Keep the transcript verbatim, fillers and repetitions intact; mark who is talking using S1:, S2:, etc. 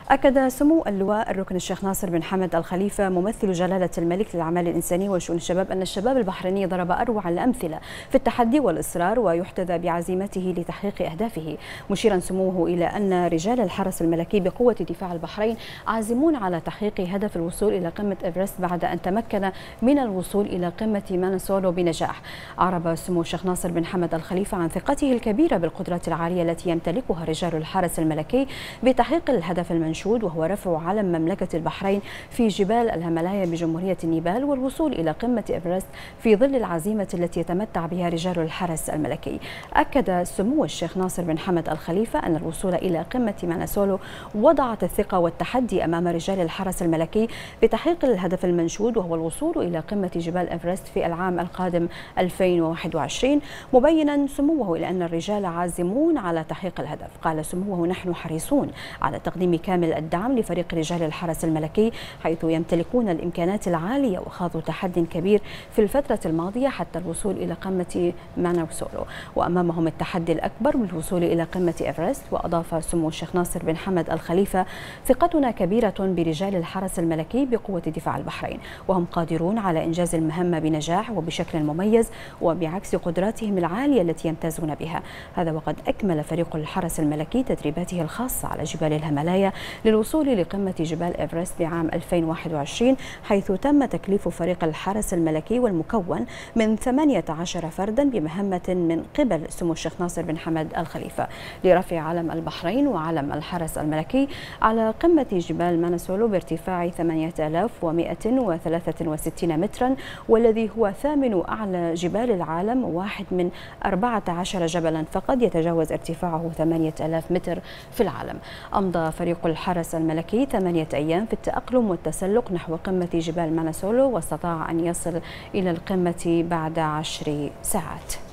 S1: أكد سمو اللواء الركن الشيخ ناصر بن حمد الخليفة ممثل جلالة الملك للأعمال الإنسانية وشؤون الشباب أن الشباب البحريني ضرب أروع الأمثلة في التحدي والإصرار ويحتذى بعزيمته لتحقيق أهدافه، مشيرا سموه إلى أن رجال الحرس الملكي بقوة دفاع البحرين عازمون على تحقيق هدف الوصول إلى قمة إيفرست بعد أن تمكن من الوصول إلى قمة ماناسولو بنجاح. أعرب سمو الشيخ ناصر بن حمد الخليفة عن ثقته الكبيرة بالقدرات العالية التي يمتلكها رجال الحرس الملكي بتحقيق الهدف المنشود، وهو رفع علم مملكة البحرين في جبال الهيمالايا بجمهورية نيبال والوصول إلى قمة إيفرست في ظل العزيمة التي يتمتع بها رجال الحرس الملكي. أكد سمو الشيخ ناصر بن حمد الخليفة أن الوصول إلى قمة ماناسولو وضعت الثقة والتحدي أمام رجال الحرس الملكي بتحقيق الهدف المنشود، وهو الوصول إلى قمة جبال إيفرست في العام القادم ألفين وواحد وعشرين، مبينا سموه إلى أن الرجال عازمون على تحقيق الهدف. قال سموه: نحن حريصون على تقديم كامل الدعم لفريق رجال الحرس الملكي، حيث يمتلكون الإمكانات العالية وخاضوا تحدي كبير في الفترة الماضية حتى الوصول إلى قمة ماناسولو، وأمامهم التحدي الأكبر بالوصول إلى قمة إيفرست. وأضاف سمو الشيخ ناصر بن حمد الخليفة: ثقتنا كبيرة برجال الحرس الملكي بقوة دفاع البحرين، وهم قادرون على إنجاز المهمة بنجاح وبشكل مميز وبعكس قدراتهم العالية التي يمتازون بها. هذا وقد أكمل فريق الحرس الملكي تدريباته الخاصة على جبال الهيمالايا للوصول لقمة جبال إيفرست بعام ألفين وواحد وعشرين، حيث تم تكليف فريق الحرس الملكي والمكون من ثمانية عشر فردا بمهمة من قبل سمو الشيخ ناصر بن حمد الخليفة لرفع علم البحرين وعلم الحرس الملكي على قمة جبال ماناسولو بارتفاع ثمانية آلاف ومئة وثلاثة وستين مترا، والذي هو ثامن أعلى جبال العالم وواحد من أربعة عشر جبلا فقد يتجاوز ارتفاعه ثمانية آلاف متر في العالم. أمضى فريق الحرس الملكي ثمانية أيام في التأقلم والتسلق نحو قمة جبال ماناسولو، واستطاع أن يصل إلى القمة بعد عشر ساعات.